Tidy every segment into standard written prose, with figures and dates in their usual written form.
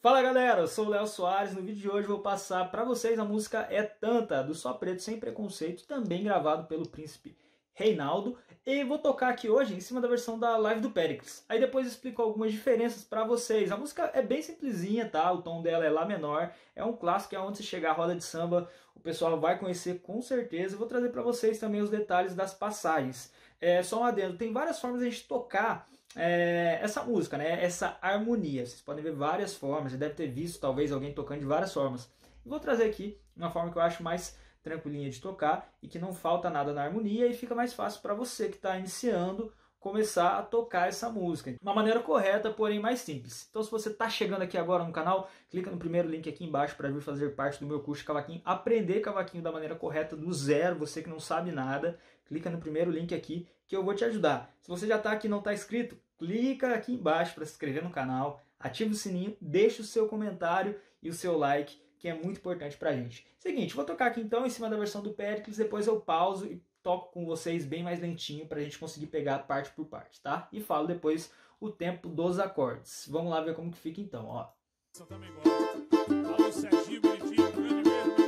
Fala galera, eu sou o Léo Soares. No vídeo de hoje vou passar para vocês a música É Tanta, do Só Preto Sem Preconceito, também gravado pelo Príncipe Reinaldo. E vou tocar aqui hoje em cima da versão da live do Péricles. Aí depois explico algumas diferenças para vocês. A música é bem simplesinha, tá? O tom dela é Lá menor, é um clássico, é onde se chegar a roda de samba o pessoal vai conhecer com certeza. Eu vou trazer para vocês também os detalhes das passagens. Só um adendo, tem várias formas de a gente tocar essa música, né? Essa harmonia. Vocês podem ver várias formas, já deve ter visto talvez alguém tocando de várias formas. E vou trazer aqui uma forma que eu acho mais tranquilinha de tocar e que não falta nada na harmonia e fica mais fácil para você que está iniciando começar a tocar essa música. Uma maneira correta, porém mais simples. Então se você está chegando aqui agora no canal, clica no primeiro link aqui embaixo para vir fazer parte do meu curso de cavaquinho, aprender cavaquinho da maneira correta, do zero, você que não sabe nada, clica no primeiro link aqui que eu vou te ajudar. Se você já está aqui e não está inscrito, clica aqui embaixo para se inscrever no canal, ativa o sininho, deixa o seu comentário e o seu like, que é muito importante pra gente. Seguinte, vou tocar aqui então em cima da versão do Péricles, depois eu pauso e toco com vocês bem mais lentinho pra gente conseguir pegar parte por parte, tá? E falo depois o tempo dos acordes. Vamos lá ver como que fica então, ó. Eu também gosto. Alô, Serginho, bonitinho, grande mesmo,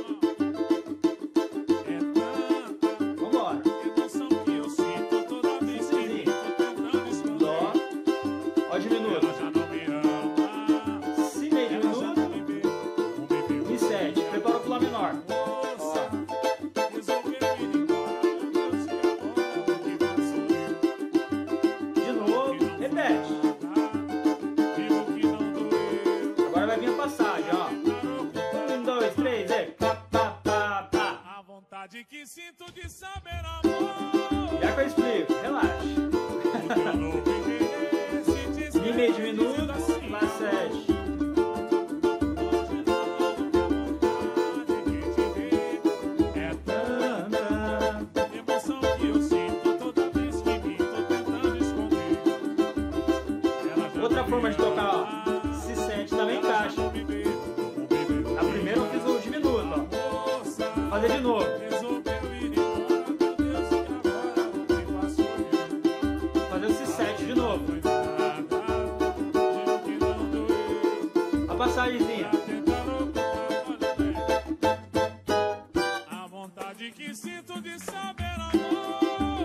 irmão. Vambora. Emoção que eu sinto toda vez que tô tentando esconder. Dó. Ó, diminuto. Ela já não me ama. Si meio Ela já diminuto. não me vê. Não me viu. Mi 7. Prepara pro Lá menor. Moça, resolveu ir embora. Eu sei agora o que faço. De novo. Repete. Digo que não doeu. Agora vai vir a passagem, ó. 1, 2, 3, e pá, pá, pá, pá. A vontade que sinto de saber amor. Já que eu explico, relaxa. Eu não interesse de Mi meio diminuto, Lá 7. É tanta emoção que eu sinto toda vez que me tô tentando esconder. Ela já Outra não forma me de tocar, ó. ama, Si 7 também encaixa. não me vê, não me vê. A primeira eu fiz o diminuto, ó. Moça, Fazer de novo. resolveu ir embora, meu Deus, e agora o que faço eu? Fazer o Si 7 de novo. Foi nada, digo que não doeu. A passagemzinha. A vontade que sinto de saber amor.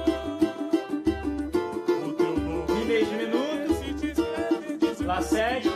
O teu novo Mi meio diminuto, se te escreve, diz Lá 7.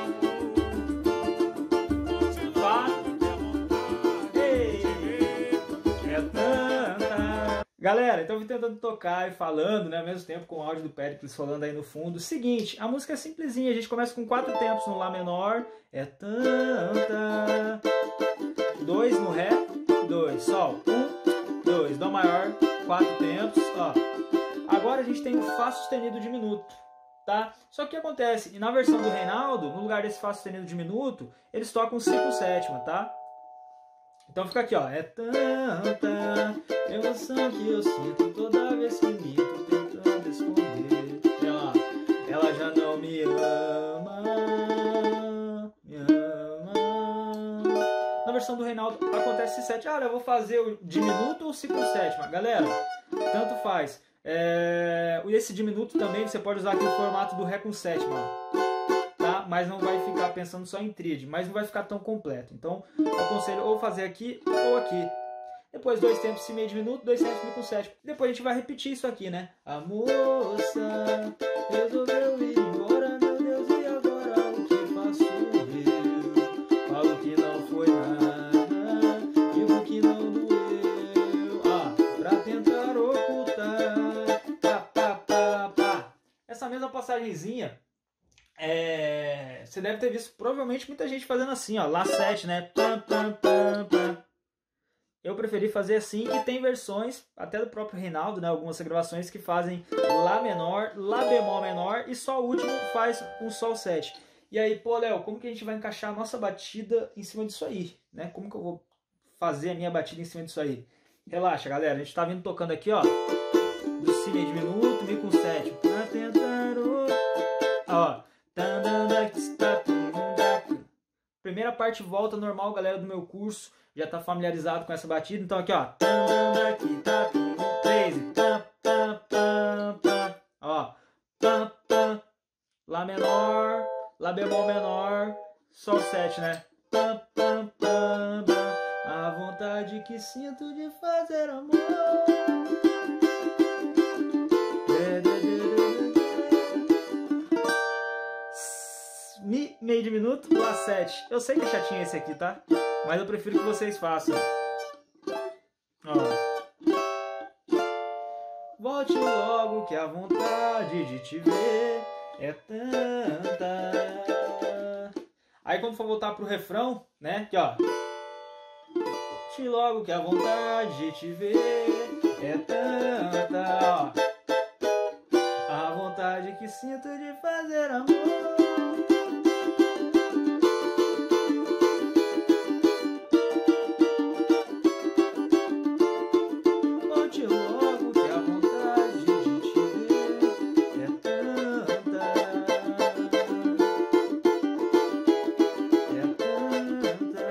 Fá. Ei, é tanta. Galera, então eu vim tentando tocar e falando, né, ao mesmo tempo com o áudio do Péricles falando aí no fundo. Seguinte, a música é simplesinha, a gente começa com 4 tempos no Lá menor, é tanta, 2 no Ré, 2, Sol, 1, 2, Dó maior, 4 tempos, ó. Agora a gente tem o Fá sustenido diminuto, tá? Só que o que acontece, e na versão do Reinaldo, no lugar desse Fá sustenido diminuto, eles tocam 5 sétima, tá? Então fica aqui, ó. É tanta emoção que eu sinto toda vez que me tô tentando esconder. Ela já não me ama, me ama. Na versão do Reinaldo acontece 7. Ah, eu vou fazer o diminuto ou 5 sétima. Galera, tanto faz. Esse diminuto também você pode usar aqui no formato do Ré com sétima, ó. Tá? Mas não vai ficar pensando só em tríade, mas não vai ficar tão completo. Então, eu aconselho ou fazer aqui ou aqui. Depois 2 tempos Si meio diminuto, 2 tempos Mi com sétima. Depois a gente vai repetir isso aqui, né? A moça resolveu ir embora, meu Deus, e agora o que faço eu? Falo que não foi nada, digo que não doeu. Pra tentar ocultar, pá, pá, pá, pá. Essa mesma passagenzinha, você deve ter visto provavelmente muita gente fazendo assim, ó, Lá 7, né? Pam, pam, pam, pam. Eu preferi fazer assim e tem versões, até do próprio Reinaldo, né? Algumas gravações que fazem Lá menor, Lá bemol menor e só o último faz um Sol 7. E aí, pô, Léo, como que a gente vai encaixar a nossa batida em cima disso aí, né? Como que eu vou fazer a minha batida em cima disso aí? Relaxa, galera, a gente tá vindo tocando aqui, ó, do Si meio diminuto, Mi com 7. Pra tentar ó. Primeira parte volta normal, galera do meu curso já tá familiarizado com essa batida. Então aqui, ó, 3, ó, Lá menor, Lá bemol menor, Sol 7, né? Pam, pam, pam, pam. A vontade que sinto de fazer amor. Mi, meio diminuto, Lá 7. Eu sei que é chatinho esse aqui, tá? Mas eu prefiro que vocês façam. Ó. Volte logo que a vontade de te ver é tanta. Aí quando for voltar pro refrão, né? Aqui, ó. Volte logo que a vontade de te ver é tanta. Ó. A vontade que sinto de fazer amor. Volte logo que a vontade de te ver é tanta. É tanta.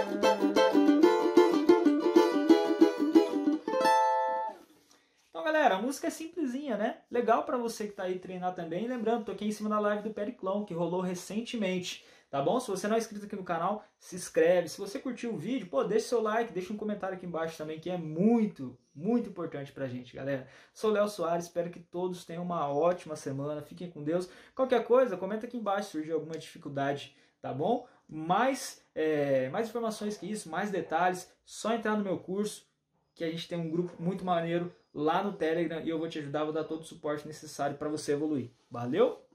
Então, galera, a música é simplesinha, né? Legal pra você que tá aí treinar também. Lembrando, tô aqui em cima da live do Periclão, que rolou recentemente. Tá bom? Se você não é inscrito aqui no canal, se inscreve. Se você curtiu o vídeo, pô, deixa seu like, deixa um comentário aqui embaixo também, que é muito, muito importante pra gente, galera. Sou Léo Soares, espero que todos tenham uma ótima semana. Fiquem com Deus. Qualquer coisa, comenta aqui embaixo se surgiu alguma dificuldade, tá bom? Mais informações que isso, mais detalhes, só entrar no meu curso, que a gente tem um grupo muito maneiro lá no Telegram e eu vou te ajudar, vou dar todo o suporte necessário para você evoluir. Valeu?